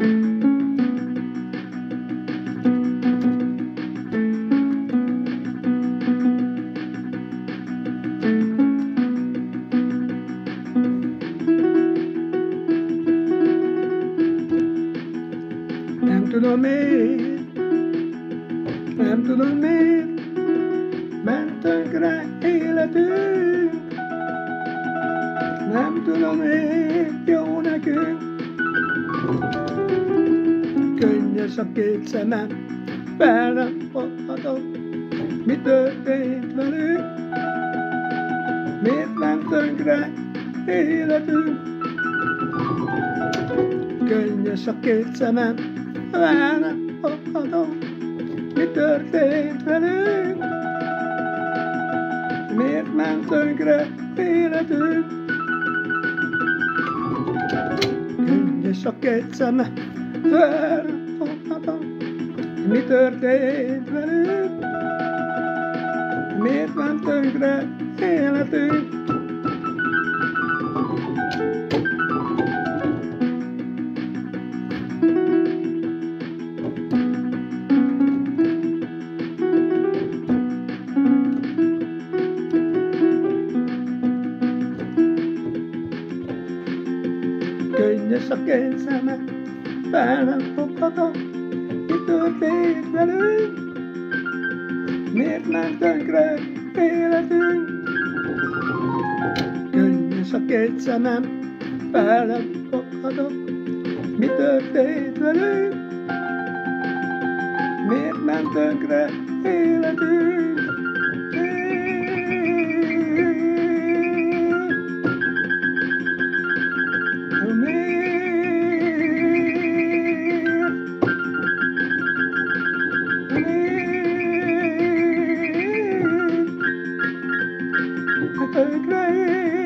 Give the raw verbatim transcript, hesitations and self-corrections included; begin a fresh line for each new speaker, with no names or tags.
Nem tudom miért, nem tudom miért ment tönkre életünk. Nem tudom miért jó nekünk. Könnyes a két szemem, fel nem foghatom, mi történt velünk. Miért ment tönkre életünk? Könnyes a két szemem, fel nem foghatom, mi történt velünk. Miért ment tönkre életünk? Könnyes a két szemem, fel nem foghatom, mi történt velünk. Miért ment tönkre életünk? Könnyes a két szemem, fel nem foghatom, mi történt velünk. Miért ment tönkre életünk? Könnyes a két szemem, fel nem foghatom, mi történt velünk. Miért ment tönkre életünk? Tönkre